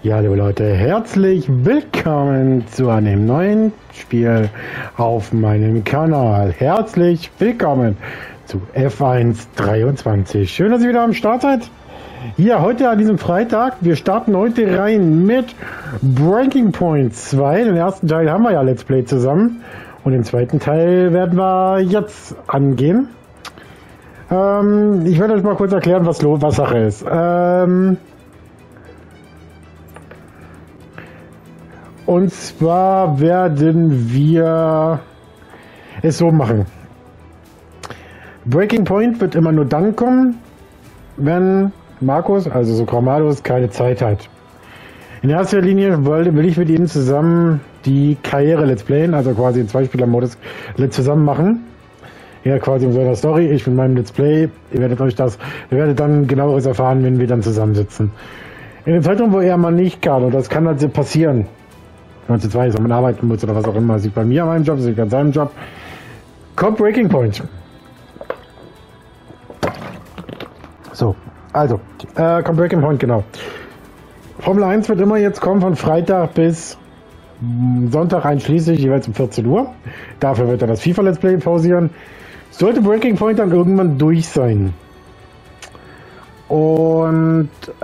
Ja, liebe Leute, herzlich willkommen zu einem neuen Spiel auf meinem Kanal. Herzlich willkommen zu F1 23. Schön, dass ihr wieder am Start seid. Hier, heute an diesem Freitag. Wir starten heute rein mit Breaking Point 2. Den ersten Teil haben wir ja Let's Play zusammen. Und den zweiten Teil werden wir jetzt angehen. Ich werde euch mal kurz erklären, was Sache ist. Und zwar werden wir es so machen. Breaking Point wird immer nur dann kommen, wenn Markus, also Sokramados, keine Zeit hat. In erster Linie will ich mit ihm zusammen die Karriere Let's Playen, also quasi in Zweispieler-Modus zusammen machen. Ja, quasi in so einer Story, ich mit meinem Let's Play. Ihr werdet dann genaueres erfahren, wenn wir dann zusammensitzen. In dem Zeitraum, wo er mal nicht kann, und das kann also passieren, wenn man zu zweit ist, wenn man arbeiten muss oder was auch immer, sieht bei mir an meinem Job, sieht an seinem Job, kommt Breaking Point. So, also, kommt Breaking Point, genau. Formel 1 wird immer jetzt kommen von Freitag bis Sonntag einschließlich, jeweils um 14 Uhr. Dafür wird er das FIFA Let's Play pausieren. Sollte Breaking Point dann irgendwann durch sein und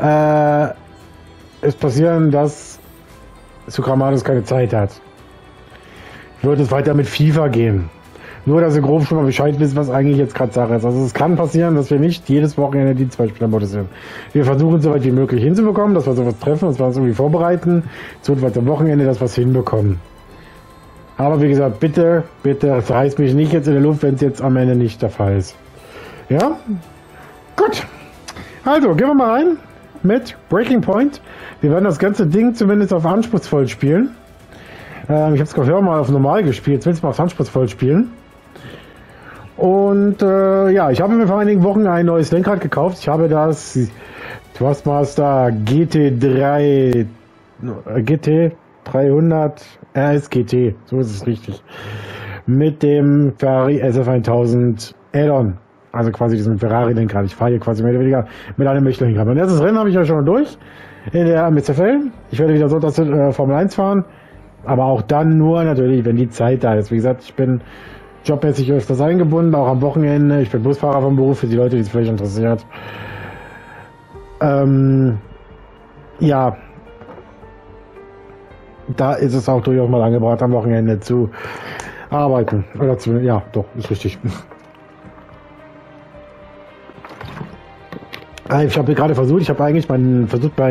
es passieren, dass Sokramados keine Zeit hat, wird es weiter mit FIFA gehen. Nur, dass ihr grob schon mal Bescheid wisst, was eigentlich jetzt gerade Sache ist. Also es kann passieren, dass wir nicht jedes Wochenende die Zweispieler-Modus sind. Wir versuchen so weit wie möglich hinzubekommen, dass wir sowas treffen, dass wir uns irgendwie vorbereiten, so weit am Wochenende, dass wir es hinbekommen. Aber wie gesagt, bitte, bitte, reißt mich nicht jetzt in der Luft, wenn es jetzt am Ende nicht der Fall ist. Ja? Gut. Also, gehen wir mal rein mit Breaking Point. Wir werden das ganze Ding zumindest auf anspruchsvoll spielen. Ich habe es vorher mal auf normal gespielt, jetzt will ich mal auf anspruchsvoll spielen. Und ja, ich habe mir vor einigen Wochen ein neues Lenkrad gekauft. Ich habe das Thrustmaster GT300 RS GT, so ist es richtig, mit dem Ferrari SF1000 Add-on, also quasi diesem Ferrari-Lenkrad. Ich fahre hier quasi mehr oder weniger mit einem Michelin-Lenkrad. Mein erstes Rennen habe ich ja schon durch in der MSFL. Ich werde wieder so das Formel 1 fahren, aber auch dann nur natürlich, wenn die Zeit da ist. Wie gesagt, ich bin jobmäßig öfters eingebunden, auch am Wochenende. Ich bin Busfahrer vom Beruf, für die Leute, die es vielleicht interessiert. Ja, da ist es auch durchaus mal angebracht, am Wochenende zu arbeiten. Oder zu, ja, doch, ist richtig. Ich habe gerade versucht, meinen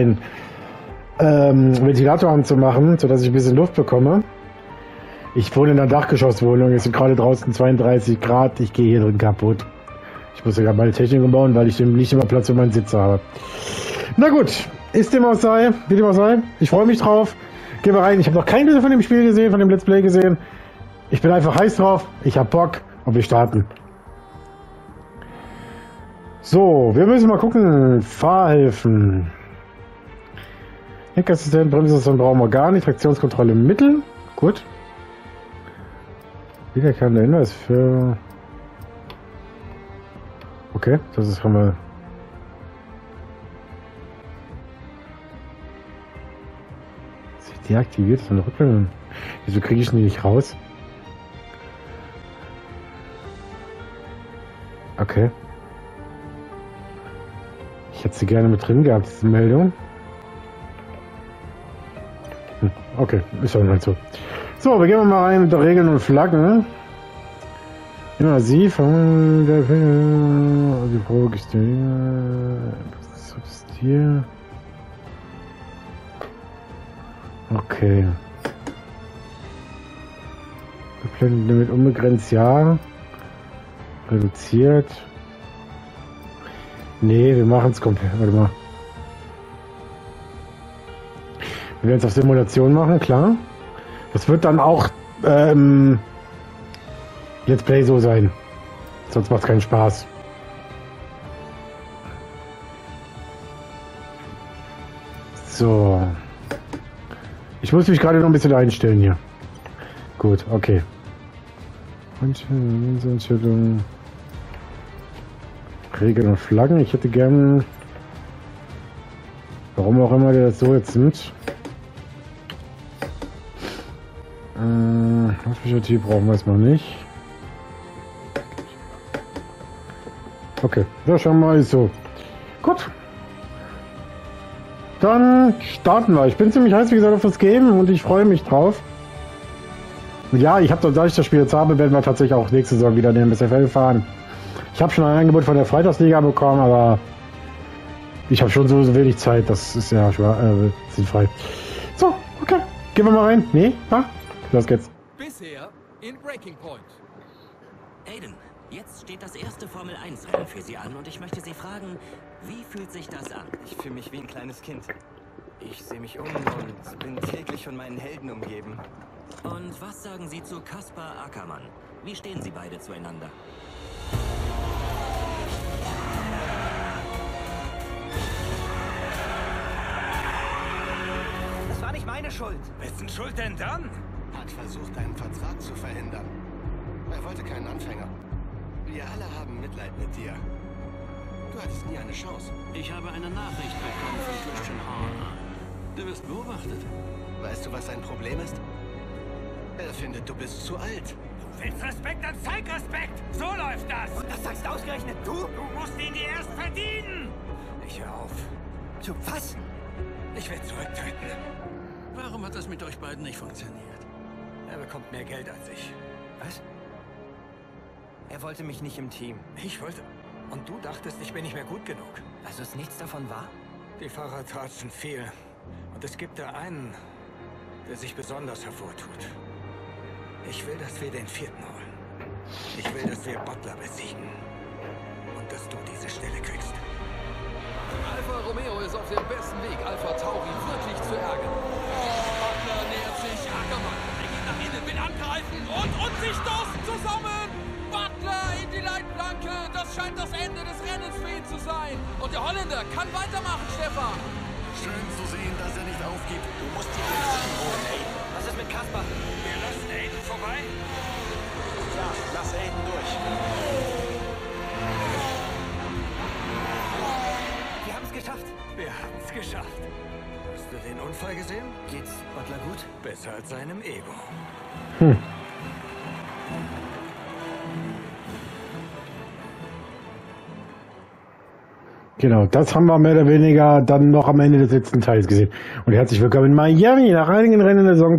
Ventilator anzumachen, sodass ich ein bisschen Luft bekomme. Ich wohne in einer Dachgeschosswohnung, es sind gerade draußen 32 Grad, ich gehe hier drin kaputt. Ich muss ja meine Technik umbauen, weil ich nicht immer Platz für meinen Sitz habe. Na gut, ist dem auch sei, wie dem auch sei. Ich freue mich drauf. Gehen wir rein. Ich habe noch kein Video von dem Spiel gesehen, von dem Let's Play gesehen. Ich bin einfach heiß drauf, ich habe Bock und wir starten. So, wir müssen mal gucken. Fahrhilfen. Lenkassistent, Bremsassistent brauchen wir gar nicht. Traktionskontrolle Mittel. Gut. Wiederkehrender Hinweis für... Okay, das ist schon mal... Sie deaktiviert von der Rückblende. Wieso kriege ich die nicht raus? Okay. Ich hätte sie gerne mit drin gehabt, diese Meldung. Okay, ist dann halt so. So, wir gehen mal rein unter Regeln und Flaggen. Immer sie von der die Probe Stil. Okay. Limit unbegrenzt, ja. Reduziert. Nee, wir machen es komplett. Warte mal. Wir werden es auf Simulation machen, klar. Das wird dann auch Let's Play so sein. Sonst macht es keinen Spaß. So. Ich muss mich gerade noch ein bisschen einstellen hier. Gut, okay. Einstellung. Regeln und Flaggen. Ich hätte gern Warum auch immer der das so jetzt nimmt. Hospitality brauchen wir jetzt noch nicht. Okay, das schauen wir mal so. Gut. Dann starten wir. Ich bin ziemlich heiß, wie gesagt, auf das Game und ich freue mich drauf. Und ja, ich habe, da ich das Spiel jetzt habe, werden wir tatsächlich auch nächste Saison wieder in den SFL fahren. Ich habe schon ein Angebot von der Freitagsliga bekommen, aber ich habe schon so wenig Zeit, das ist ja sinnfrei. So, okay. Gehen wir mal rein. Nee? Ha? Los geht's. Bisher in Breaking Point. Aiden, jetzt steht das erste Formel-1-Rennen für Sie an und ich möchte Sie fragen, wie fühlt sich das an? Ich fühle mich wie ein kleines Kind. Ich sehe mich um und bin täglich von meinen Helden umgeben. Und was sagen Sie zu Kaspar Ackermann? Wie stehen Sie beide zueinander? Das war nicht meine Schuld. Wessen Schuld denn dann? Hat versucht, einen Vertrag zu verändern. Er wollte keinen Anfänger. Wir alle haben Mitleid mit dir. Du hattest nie eine Chance. Ich habe eine Nachricht bekommen von Christian Horner. Du wirst beobachtet. Weißt du, was sein Problem ist? Er findet, du bist zu alt. Du willst Respekt, dann zeig Respekt. So läuft das. Und das sagst ausgerechnet du? Du musst ihn dir erst verdienen. Ich hör auf. Du was? Ich will zurücktreten. Warum hat das mit euch beiden nicht funktioniert? Er bekommt mehr Geld als ich. Was? Er wollte mich nicht im Team. Ich wollte... Und du dachtest, ich bin nicht mehr gut genug. Also ist nichts davon wahr? Die Fahrer tratschen viel. Und es gibt da einen, der sich besonders hervortut. Ich will, dass wir den 4. holen. Ich will, dass wir Butler besiegen. Und dass du diese Stelle kriegst. Alfa Romeo ist auf dem besten Weg, Alpha Tauri wirklich zu ärgern. Butler nähert sich Ackermann. Er geht nach innen, will angreifen und sich stoßen zusammen. Butler in die Leitplanke. Das scheint das Ende des Rennens für ihn zu sein. Und der Holländer kann weitermachen, Stefan. Schön zu sehen, dass er nicht aufgibt. Du musst ihn jetzt anholen, ey. Was ist mit Kaspar? Wir lassen Aiden vorbei. Ja, lass Aiden durch. Wir haben es geschafft. Wir haben es geschafft. Hast du den Unfall gesehen? Geht's Butler gut? Besser als seinem Ego. Genau, das haben wir mehr oder weniger dann noch am Ende des letzten Teils gesehen. Und herzlich willkommen in Miami nach einigen Rennen der Saison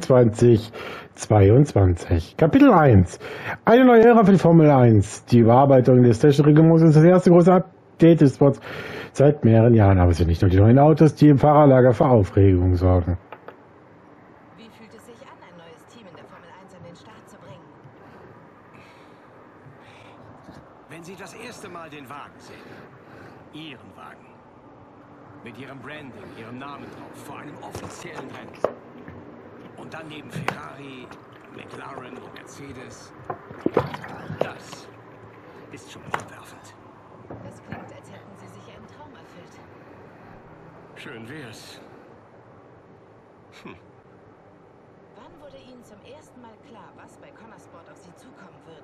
2022. Kapitel 1. Eine neue Ära für die Formel 1. Die Überarbeitung des Station-Reglements ist das erste große Update des Sports seit mehreren Jahren. Aber es sind nicht nur die neuen Autos, die im Fahrerlager für Aufregung sorgen. Wie fühlt es sich an, ein neues Team in der Formel 1 an den Start zu bringen? Wenn Sie das erste Mal den Wagen sehen, Ihren Wagen, mit Ihrem Branding, Ihrem Namen drauf, vor einem offiziellen Rennen, und dann neben Ferrari, McLaren und Mercedes, das ist schon umwerfend. Das klingt, als hätten Sie sich einen Traum erfüllt. Schön wär's. Wann wurde Ihnen zum ersten Mal klar, was bei Connorsport auf Sie zukommen würde?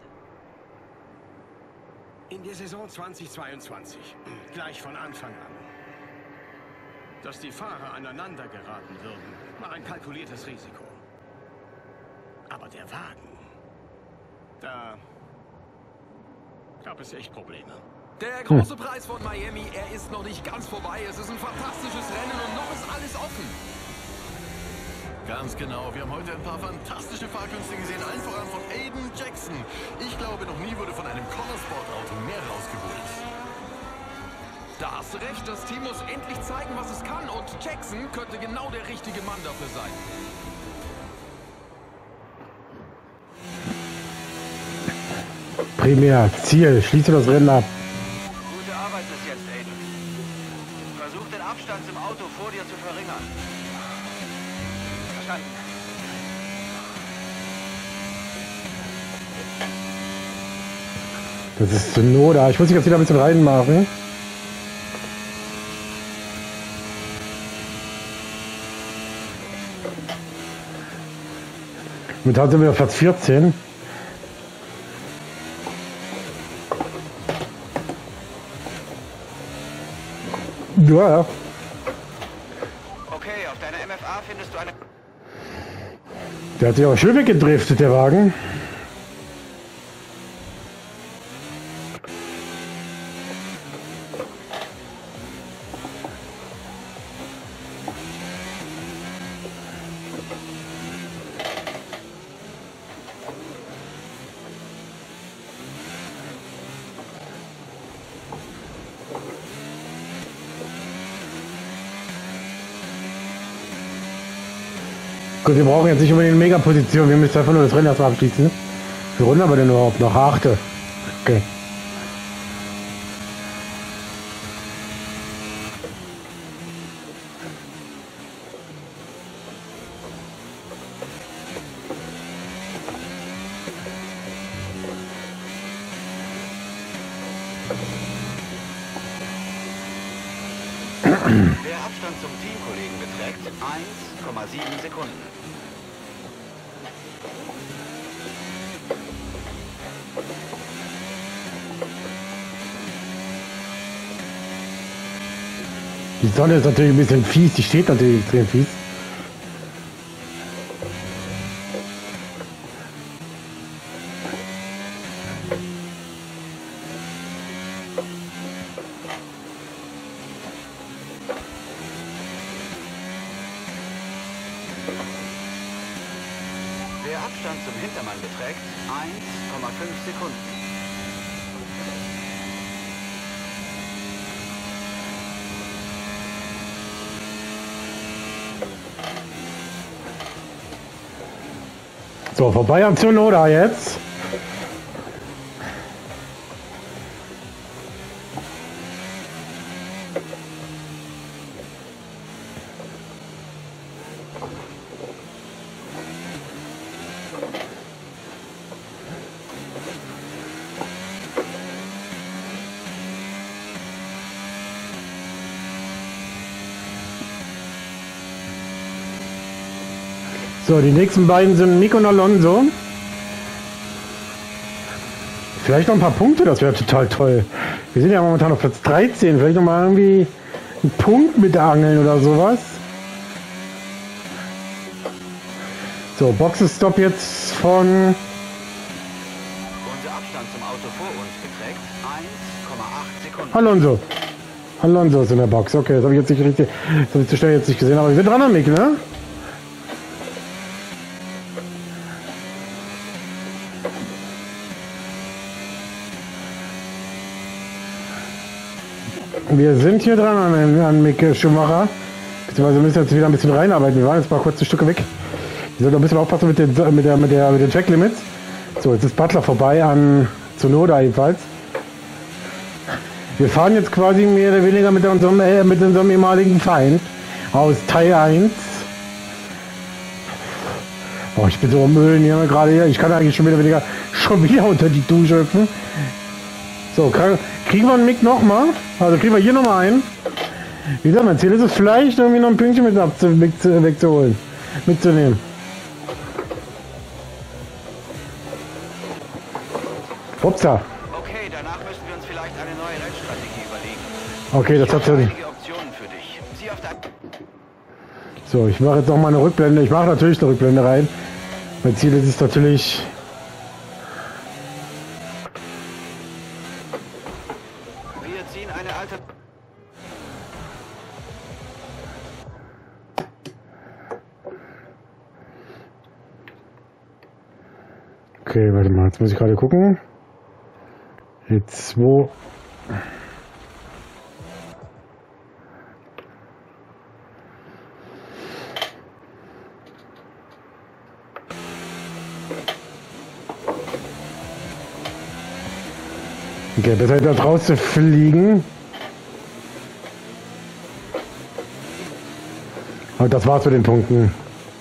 In der Saison 2022, gleich von Anfang an. Dass die Fahrer aneinander geraten würden, war ein kalkuliertes Risiko. Aber der Wagen, da gab es echt Probleme. Der große Preis von Miami, er ist noch nicht ganz vorbei. Es ist ein fantastisches Rennen und noch ist alles offen. Ganz genau. Wir haben heute ein paar fantastische Fahrkünste gesehen, allen voran von Aiden Jackson. Ich glaube, noch nie wurde von einem Connorsport-Auto mehr rausgeholt. Da hast du recht, das Team muss endlich zeigen, was es kann. Und Jackson könnte genau der richtige Mann dafür sein. Primär, Ziel, schließe das Rennen ab. Gute Arbeit bis jetzt, Aiden. Versuch den Abstand zum Auto vor dir zu verringern. Verstanden. Das ist Sonoda. Ich muss mich jetzt wieder ein bisschen reinmachen. Momentan sind wir auf Platz 14. Ja, ja. Der hat sich auch schön weggedriftet, der Wagen. Gut, wir brauchen jetzt nicht unbedingt eine Mega-Position, wir müssen einfach nur das Rennen erstmal abschließen. Wie runden wir denn überhaupt noch? 8. Okay. Der Abstand zum Teamkollegen beträgt 1,7 Sekunden. Die Sonne ist natürlich ein bisschen fies, die steht natürlich extrem fies. Der Abstand zum Hintermann beträgt 1,5 Sekunden. So, vorbei an Tsunoda jetzt. So, die nächsten beiden sind Mick und Alonso. Vielleicht noch ein paar Punkte, das wäre total toll. Wir sind ja momentan auf Platz 13. Vielleicht noch mal irgendwie einen Punkt mit angeln oder sowas. So, Boxenstopp jetzt von... Unser Abstand zum Auto vor uns beträgt 1,8 Sekunden. Alonso. Alonso ist in der Box. Okay, das habe ich jetzt nicht richtig... Das habe ich zu schnell jetzt nicht gesehen, aber wir sind dran am Mick, ne? Wir sind hier dran an Mick Schumacher. Beziehungsweise müssen jetzt wieder ein bisschen reinarbeiten. Wir waren jetzt mal kurz ein Stück weg. Wir sollten ein bisschen aufpassen mit den Track-Limits. So, jetzt ist Butler vorbei an Tsunoda jedenfalls. Wir fahren jetzt quasi mehr oder weniger mit unserem ehemaligen Feind aus Teil 1. Oh, ich bin so am Ölen hier gerade hier. Ich kann eigentlich schon wieder unter die Dusche hüpfen. So, kriegen wir einen Mick nochmal? Also kriegen wir hier nochmal einen. Wie gesagt, mein Ziel ist es vielleicht irgendwie noch ein Pünktchen mitzunehmen. Upsa. Okay, danach müssen wir uns vielleicht eine neue Rennstrategie überlegen. Okay, das hat so. Einige Optionen für dich. Sieh auf dein... So, ich mache jetzt noch mal eine Rückblende. Ich mache natürlich eine Rückblende rein. Mein Ziel ist es natürlich... Wir ziehen eine alte... Okay, warte mal, jetzt muss ich gerade gucken. Jetzt wo... Okay, besser da draußen fliegen. Und das war's mit den Punkten.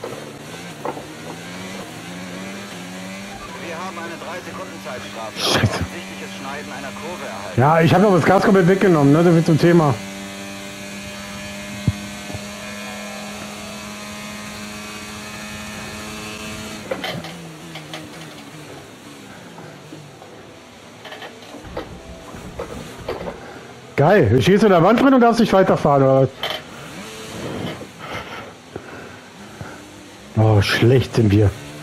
Wir haben eine 3-Sekunden-Zeitstrafe. Scheiße. Offensichtliches Schneiden einer Kurve erhalten. Ja, ich habe aber das Gas komplett weggenommen, ne? Das wird zum Thema. Geil, du stehst in der Wand drin und darfst nicht weiterfahren, oder was? Oh, schlecht sind wir.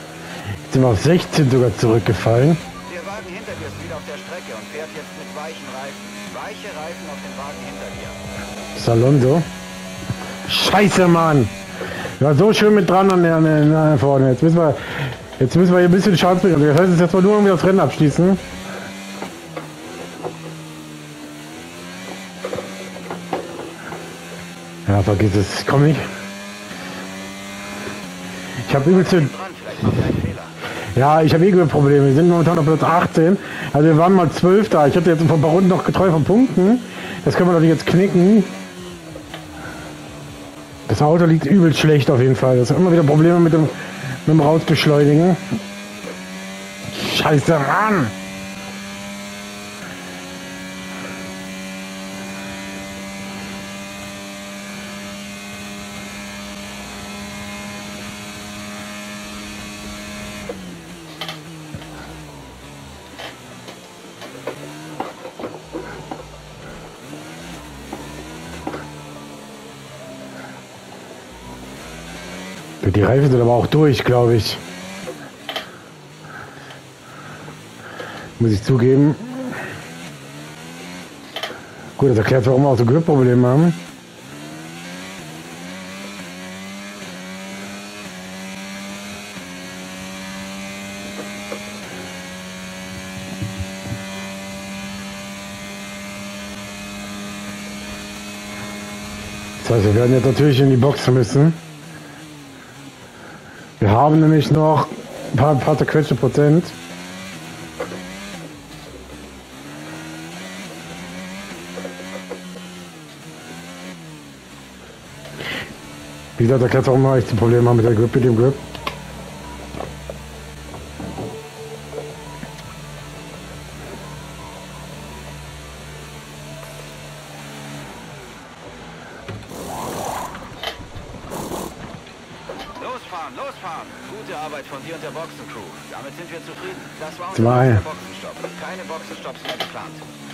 Sind wir auf 16 sogar zurückgefallen. Der Wagen hinter dir ist wieder auf der Strecke und fährt jetzt mit weichen Reifen. Weiche Reifen auf den Wagen hinter dir. Das ist Alonso. Scheiße, Mann. Ja, so schön mit dran an der vorne. Jetzt müssen wir hier ein bisschen Chance bringen. Das heißt, jetzt mal nur irgendwie das Rennen abschließen. Ja, vergiss es. Ich komm nicht. Ich habe übelste... Ja, ich habe Probleme. Wir sind momentan auf Platz 18. Also wir waren mal 12 da. Ich hatte jetzt vor ein paar Runden noch getreu von Punkten. Das können wir natürlich jetzt knicken. Das Auto liegt übel schlecht auf jeden Fall. Das hat immer wieder Probleme mit dem Rausbeschleunigen. Scheiße, Mann! Die Reifen sind aber auch durch, glaube ich. Muss ich zugeben. Gut, das erklärt, warum wir auch so Grip-Probleme haben. Das heißt, wir werden jetzt natürlich in die Box müssen. Wir haben nämlich noch ein paar zerquetschte Prozent. Wie gesagt, erklärt warum wir echt ein Problem haben mit dem Grip. Losfahren! Gute Arbeit von dir und der Boxencrew. Damit sind wir zufrieden. Das war unser erster Boxenstopp. Keine Boxenstopps mehr geplant.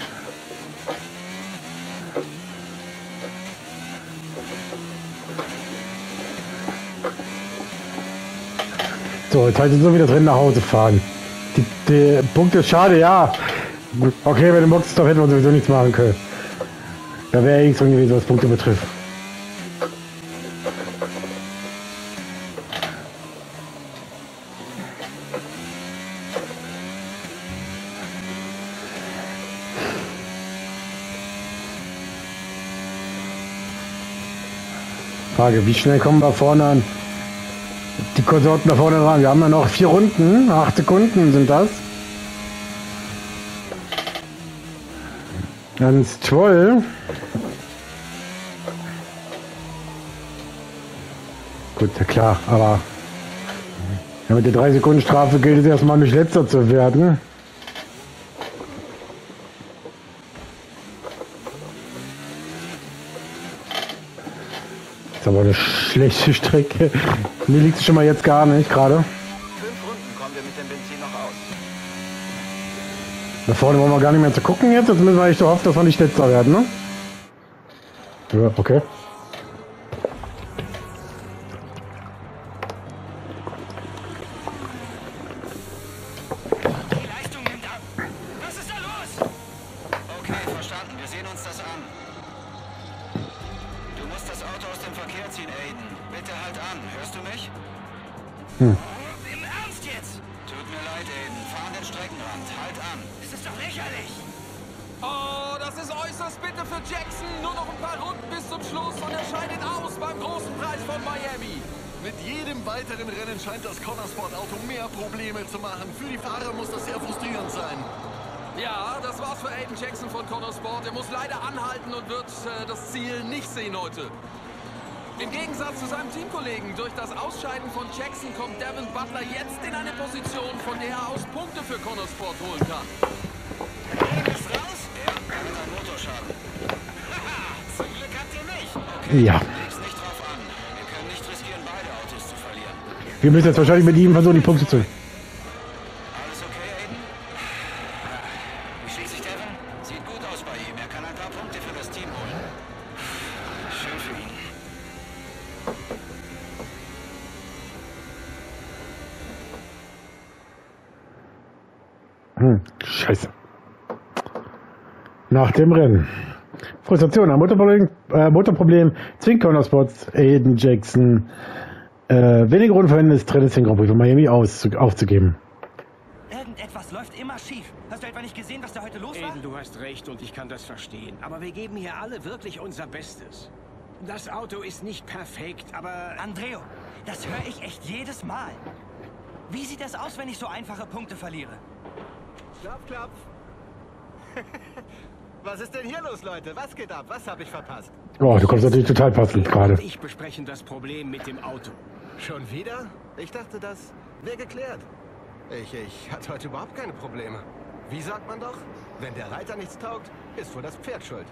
So, jetzt heißt es so wie das Rennen nach Hause fahren. Die Punkte, schade, ja. Okay, bei dem Boxenstopp hätten wir sowieso nichts machen können. Da wäre nichts drin gewesen, was Punkte betrifft. Frage, wie schnell kommen wir vorne an? Die Konsorten da vorne ran. Wir haben ja noch 4 Runden, 8 Sekunden sind das. Ganz toll. Gut, ja klar, aber ja, mit der 3 Sekunden Strafe gilt es erstmal nicht letzter zu werden. Das ist aber eine schlechte Strecke. Mir liegt es schon mal jetzt gar nicht gerade. 5 Runden kommen wir mit dem Benzin noch aus. Da vorne wollen wir gar nicht mehr zu gucken jetzt. Jetzt müssen wir echt so hoffen, dass wir nicht letzter werden, ne? Ja, okay. Die Leistung nimmt ab. Was ist da los? Okay, verstanden. Wir sehen uns das an. Du musst das Auto aus dem Verkehr ziehen, Aiden. Bitte halt an. Hörst du mich? Im Ernst jetzt? Tut mir leid, Aiden. Fahr an den Streckenrand. Halt an. Es ist doch lächerlich. Oh, das ist äußerst bitte für Jackson. Nur noch ein paar Runden bis zum Schluss und er scheidet aus beim großen Preis von Miami. Mit jedem weiteren Rennen scheint das Connorsport-Auto mehr Probleme zu machen. Für die Fahrer muss das sehr frustrierend sein. Ja, das war's für Aiden Jackson von Connorsport. Er muss leider anhalten und wird das Ziel nicht sehen heute. Im Gegensatz zu seinem Teamkollegen, durch das Ausscheiden von Jackson kommt Devin Butler jetzt in eine Position, von der er aus Punkte für Connorsport holen kann. Aiden ist raus? Ja, er hat einen Motorschaden. Haha, zum Glück habt ihr mich. Okay, Ja. leg's nicht drauf an. Wir können nicht riskieren, beide Autos zu verlieren. Wir müssen jetzt wahrscheinlich mit ihm versuchen, die Punkte zu. Alles okay, Aiden? Wie schlägt sich Devin? Sieht gut aus bei ihm. Er kann ein paar Punkte für das Team holen. Schön für ihn. Scheiße. Nach dem Rennen. Frustration am Motorproblem zwingt Connorsports Aiden Jackson wenige Runden vor Ende des Trainings den Grand Prix von Miami aufzugeben. Irgendetwas läuft immer schief. Hast du etwa nicht gesehen, was da heute los war? Aiden, du hast recht und ich kann das verstehen. Aber wir geben hier alle wirklich unser Bestes. Das Auto ist nicht perfekt, aber... Andreo, das höre ich echt jedes Mal. Wie sieht es aus, wenn ich so einfache Punkte verliere? Klopf, klopf. Was ist denn hier los, Leute? Was geht ab? Was habe ich verpasst? Oh, du kommst natürlich total passend gerade. Ich besprechen das Problem mit dem Auto. Schon wieder? Ich dachte, das wäre geklärt. Ich hatte heute überhaupt keine Probleme. Wie sagt man doch? Wenn der Reiter nichts taugt, ist wohl das Pferd schuld.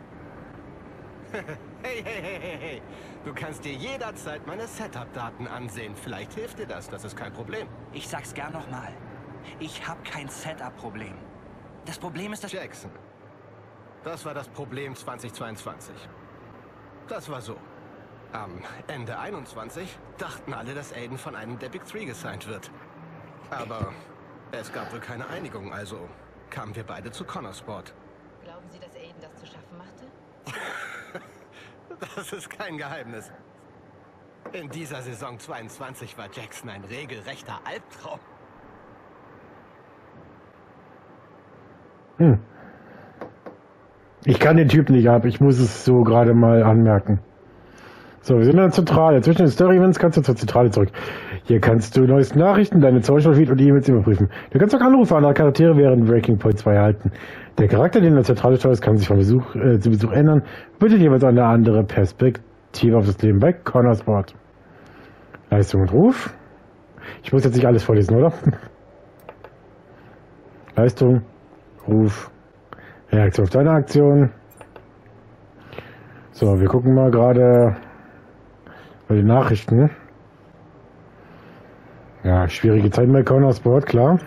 Hey. Du kannst dir jederzeit meine Setup-Daten ansehen. Vielleicht hilft dir das. Das ist kein Problem. Ich sag's gern nochmal. Ich habe kein Setup-Problem. Das Problem ist, dass... Jackson. Das war das Problem 2022. Das war so. Am Ende 21 dachten alle, dass Aiden von einem der Big Three gesigned wird. Aber es gab wohl keine Einigung, also kamen wir beide zu Connorsport. Glauben Sie, dass Aiden das zu schaffen machte? Das ist kein Geheimnis. In dieser Saison 22 war Jackson ein regelrechter Albtraum. Ich kann den Typ nicht ab. Ich muss es so gerade mal anmerken. So, wir sind in der Zentrale. Zwischen den Story-Events kannst du zur Zentrale zurück. Hier kannst du neueste Nachrichten, deine Social-Feed und E-Mails überprüfen. Du kannst auch Anrufe anderer Charaktere während Breaking Point 2 erhalten. Der Charakter, den du in der Zentrale steuerst, kann sich von Besuch zu Besuch ändern. Bietet jeweils eine andere Perspektive auf das Leben bei Connorsport. Leistung und Ruf. Ich muss jetzt nicht alles vorlesen, oder? Leistung, Ruf, Reaktion auf deine Aktion. So, wir gucken mal gerade bei den Nachrichten. Ja, schwierige Zeiten bei Connorsport, klar.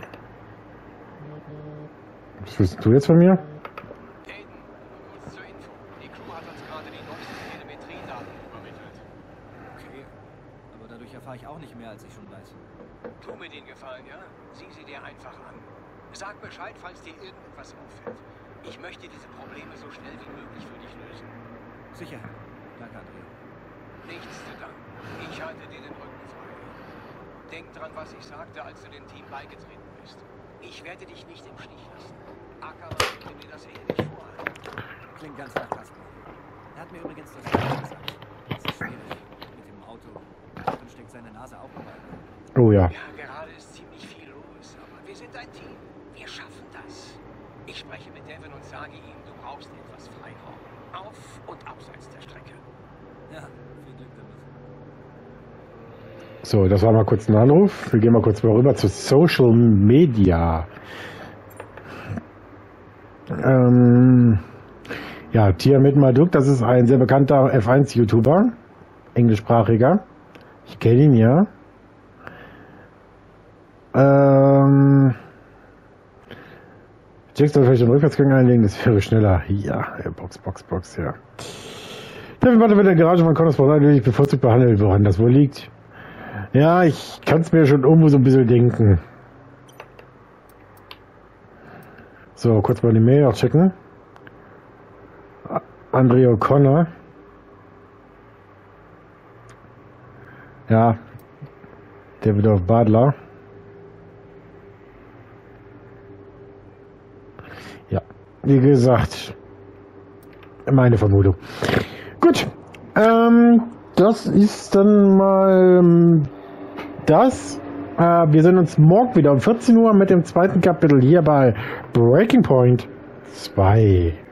Was willst du jetzt von mir? Aiden, kurz zur Info. Die Crew hat uns gerade die neuesten Telemetriedaten übermittelt. Okay, aber dadurch erfahre ich auch nicht mehr, als ich schon weiß. Tu mir den Gefallen, ja? Sieh sie dir einfach an. Sag Bescheid, falls dir irgendetwas auffällt. Ich möchte diese Probleme so schnell wie möglich für dich lösen. Sicher. Danke, Andrea. Nichts zu danken. Ich halte dir den Rücken frei. Denk dran, was ich sagte, als du dem Team beigetreten bist. Ich werde dich nicht im Stich lassen. Ackermann würde mir das ähnlich vorhalten. Klingt ganz nach Kasper. Er hat mir übrigens das Gleiche gesagt. Es ist schwierig mit dem Auto. Dann steckt seine Nase auch dabei. Oh ja. Ja, gerade ist ziemlich viel los, aber wir sind ein Team. Wir schaffen das. Ich spreche mit Devin und sage ihm, du brauchst etwas Freiraum. Auf und abseits der Strecke. Ja, viel Glück damit. So, das war mal kurz ein Anruf. Wir gehen mal kurz mal rüber zu Social Media. Ja, Tiamat Marduk, das ist ein sehr bekannter F1-YouTuber, englischsprachiger. Ich kenne ihn ja. Jackson vielleicht den Rückwärtsgang einlegen, das wäre schneller. Ja, Box, ja. Devin Butler wird in der Garage von Connorsport natürlich bevorzugt behandelt, woran das wohl liegt. Ja, ich kann es mir schon irgendwo so ein bisschen denken. So, kurz mal die Mail noch checken. Andrea O'Connor. Ja, David of Badler. Ja, wie gesagt, meine Vermutung. Gut, das ist dann mal das. Wir sehen uns morgen wieder um 14 Uhr mit dem zweiten Kapitel hier bei Breaking Point 2.